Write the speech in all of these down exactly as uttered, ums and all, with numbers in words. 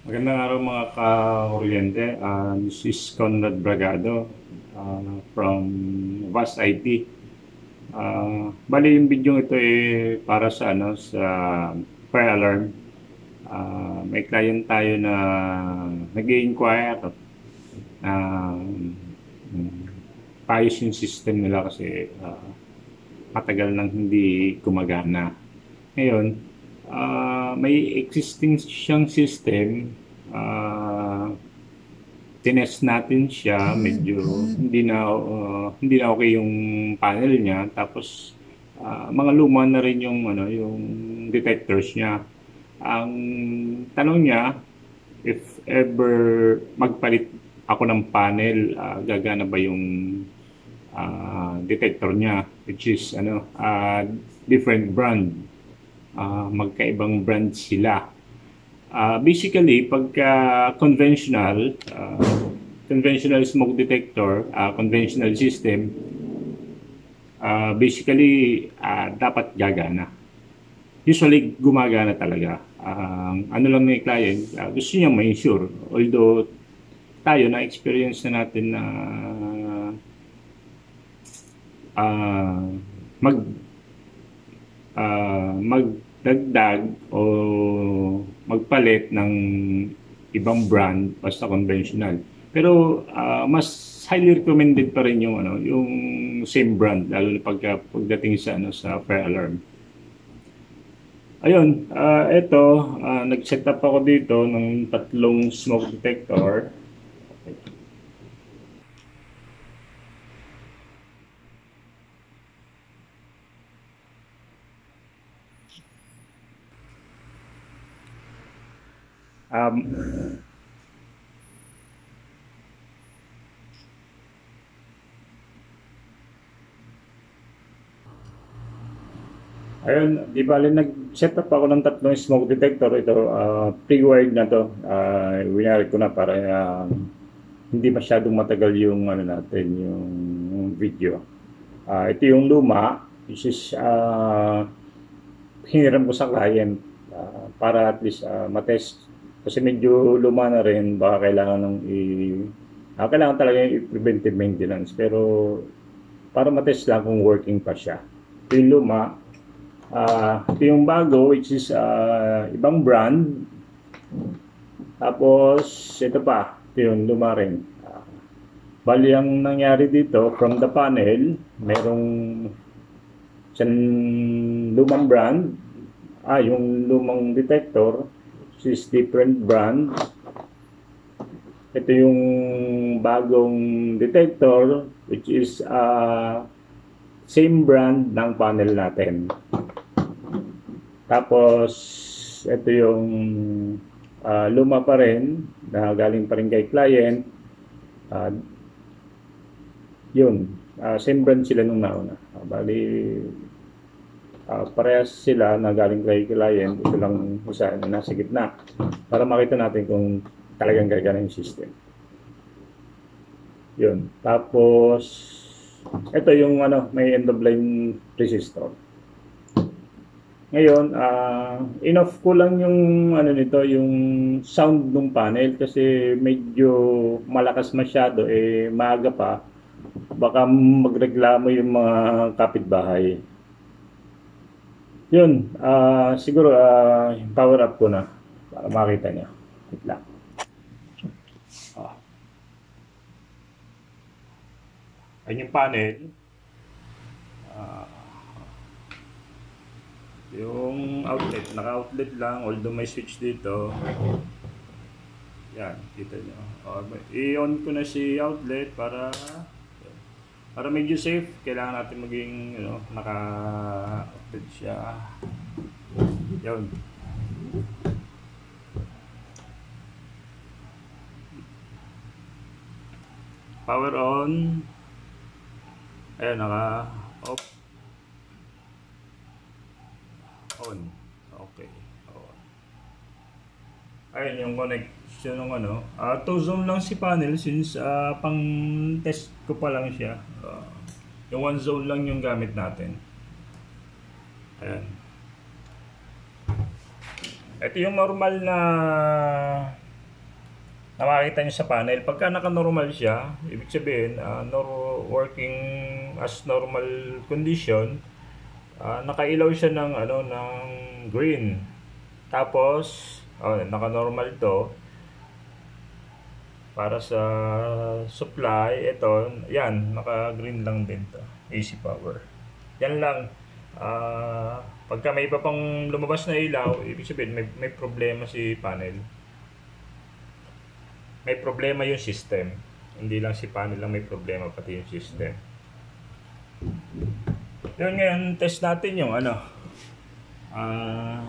Magandang araw mga ka-kuryente. Ah, this is Conrad Bragado ah, from Vast I T. Ah, bali yung video ito eh para sa ano sa fire alarm. Ah, may client tayo na nag-i-inquire na um, paayos yung system nila kasi ah, matagal nang hindi gumagana. Ngayon, ah, may existing siyang system. ah Tinest natin siya, medyo hindi na uh, hindi na okay yung panel niya, tapos ah, mga luma na rin yung ano yung detectors niya. Ang tanong niya, if ever magpalit ako ng panel, ah, gagana ba yung ah, detector niya, which is ano ah, different brand. Ah, magkaibang brand sila. Ah, basically, pagka conventional, ah, conventional smoke detector, ah, conventional system, ah, basically, ah, dapat gagana. Usually, gumagana talaga. Ang ano lang may client, ah, gusto niya ma-insure. Although, tayo na-experience na natin na ah, mag ah, magdagdag o magpalit ng ibang brand basta conventional. Pero ah, mas highly recommended pa rin yung ano, yung same brand lalo na pagka pagdating sa ano sa fire alarm. Ayun, ah eto, ah, nag-set up ako dito ng tatlong smoke detector. Um, Ayun, di bali nag-set up ako ng tatlong smoke detector. Ito, ah, pre-wired na to. Uh, winari ko na para ah, hindi masyadong matagal yung ano natin, yung, yung video. Ah, ito yung luma, which is ah, hiniram ko sa client ah, para at least ah, matest. Kasi medyo luma na rin, baka kailangan ng i... ah, kailangan talaga yung i-preventive maintenance. Pero para matest lang kung working pa siya. Ito yung luma. Ah, ito yung bago, which is ah, ibang brand. Tapos, ito pa, ito yung luma rin. Ah, bali, ang nangyari dito, from the panel, merong isang lumang brand. Ah, yung lumang detector, which is different brand. Ito yung bagong detector, which is uh, same brand ng panel natin. Tapos, ito yung uh, luma pa rin, na galing pa rin kay client. Uh, yun, uh, same brand sila nung nauna. Uh, bali, uh, parehas sila na galing kay client. Ito lang isa na nasa gitna. Para makita natin kung talagang gagana yung system. Yun. Tapos, ito yung ano, may end of line resistor. Ngayon, uh, enough ko lang yung ano nito, yung sound ng panel kasi medyo malakas masyado, eh maaga pa. Baka magreklamo yung mga kapitbahay. Yun, uh, siguro uh, power up ko na para makita niyo. Wait lang. Ah. Ayun yung panel. Uh, yung outlet, naka-outlet lang, although may switch dito. Yan, kita nyo. Uh, i-on ko na si outlet para para medyo safe. Kailangan natin maging you know, naka-outlet siya. Yun. Power on. Ayan, naka-off. On. Okay. On. Ayun yung connection ng ano. Uh, two zone lang si panel since uh, pang test ko pa lang siya. Uh, yung one zone lang yung gamit natin. Ayan. Ito yung normal na na makikita nyo sa panel. Pagka naka-normal siya, ibig sabihin, uh, nor working as normal condition, uh, nakailaw siya ng, ano, ng green. Tapos, oh, naka-normal to. Para sa supply, ito, yan, naka-green lang din to. A C power. Yan lang. Uh, pagka may iba pang lumabas na ilaw, ibig sabihin, may, may problema si panel. May problema yung system. Hindi lang si panel lang may problema, pati yung system. Yun, ngayon, test natin yung ano. Ah... Uh,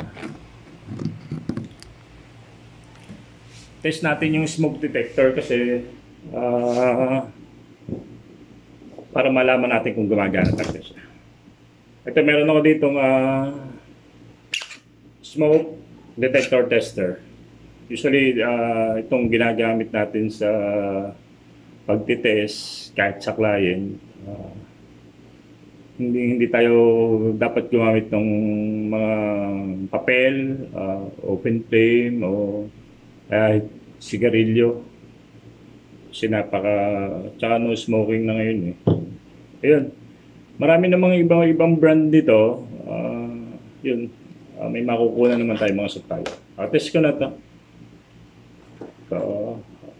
test natin yung smoke detector kasi uh, para malaman natin kung gumagana talaga siya. Ito, meron ako ditong uh, smoke detector tester. Usually, uh, itong ginagamit natin sa pagtitest kahit sa client. Uh, hindi hindi tayo dapat gumamit ng mga papel, uh, open flame o uh, sigarilyo. Kasi napaka tsaka no smoking na ngayon eh. Ayun. Marami na mga ibang ibang brand dito. Uh, yun. Uh, may makukuha naman tayo mga supply. Uh, test ko na to. So,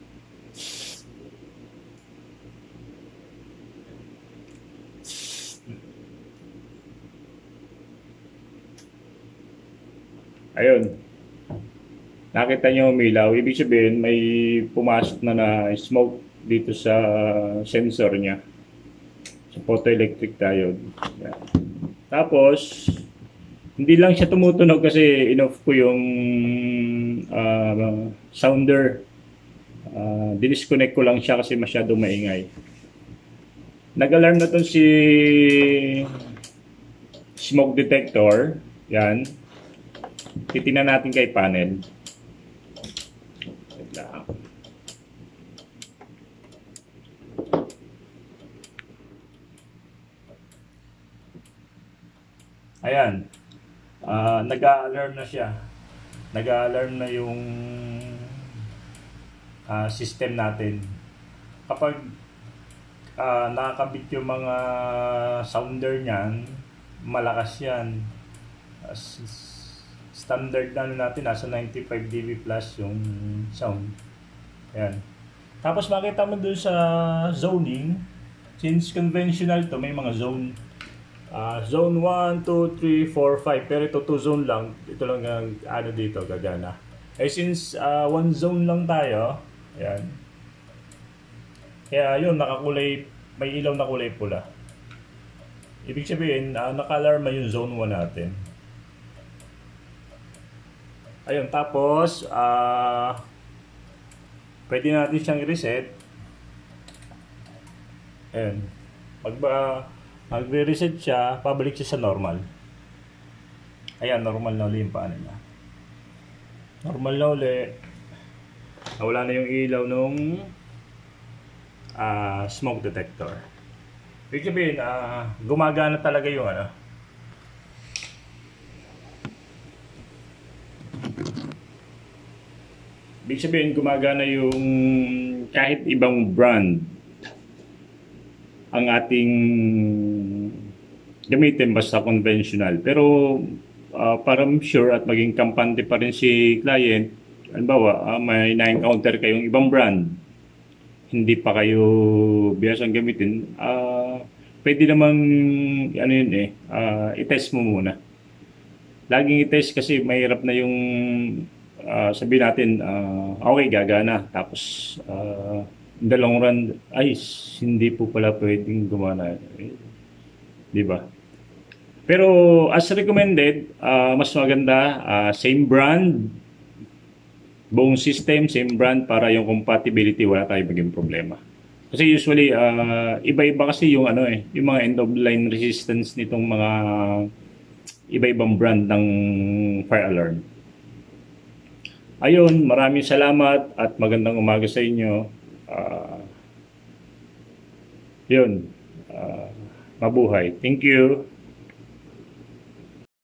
ayun. Nakita nyo umilaw. Ibig sabihin may pumasok na na smoke dito sa sensor niya. Sa photoelectric diode. Yan. Tapos, hindi lang siya tumutunog kasi in-off ko yung uh, sounder. Uh, dinisconnect ko lang siya kasi masyadong maingay. Nag-alarm na to si smoke detector. Yan. Titingnan natin kay panel. Ayan. Uh, nag-a-alarm na siya. Nag-a-alarm na yung uh, system natin. Kapag uh, nakakabit yung mga sounder niyan, malakas yan. Uh, standard na natin, nasa ninety-five decibels plus yung sound. Ayan. Tapos makita mo dun sa zoning, since conventional to, may mga zone. Uh, zone one, two, three, four, five. Pero ito two zone lang. Ito lang ang ano dito, gagana. Eh since uh, one zone lang tayo, ayan. Kaya yun, nakakulay, may ilaw na kulay pula. Ibig sabihin, uh, naka-alarma yung zone one natin. Ayun, tapos, uh, pwede natin siyang i-reset. Ayan. Pag ba, magre-reset siya, pabalik siya sa normal. Ayan, normal na uli yung paano niya. Normal na uli. Nawala na yung ilaw nung uh, smoke detector. Ibig sabihin, uh, gumagana talaga yung ano. Ibig sabihin, gumagana yung kahit ibang brand ang ating gamitin basta conventional. Pero uh, para sure at maging kampante pa rin si client, halimbawa uh, may na-encounter kayong ibang brand, hindi pa kayo biyasang gamitin, uh, pwede namang ano yun eh, uh, i-test mo muna. Laging i-test kasi mahirap na yung uh, sabihin natin, uh, okay, gagana. Tapos uh, in the long run, ay, hindi po pala pwedeng gumana. Eh, di ba? Pero as recommended, uh, mas maganda, uh, same brand, buong system, same brand para yung compatibility wala tayong maging problema. Kasi usually, uh, iba-iba kasi yung ano eh, yung mga end-of-line resistance nitong mga iba-ibang brand ng fire alarm. Ayun, maraming salamat at magandang umaga sa inyo. Uh, yun, uh, mabuhay. Thank you.